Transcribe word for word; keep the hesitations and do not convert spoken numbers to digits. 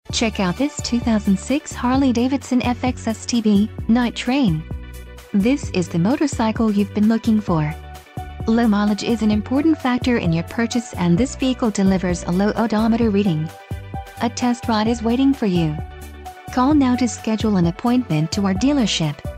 Check out this two thousand six Harley-Davidson F X S T B Night Train. This is the motorcycle you've been looking for. Low mileage is an important factor in your purchase, and this vehicle delivers a low odometer reading. A test ride is waiting for you. Call now to schedule an appointment to our dealership.